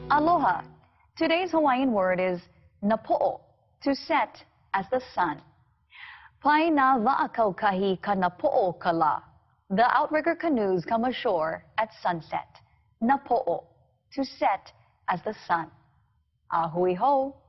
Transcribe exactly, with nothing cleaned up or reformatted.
Aloha. Today's Hawaiian word is napo'o, to set as the sun. Pai na va'akaukahi ka napo'o ka la. The outrigger canoes come ashore at sunset. Napo'o, to set as the sun. Ahui ho.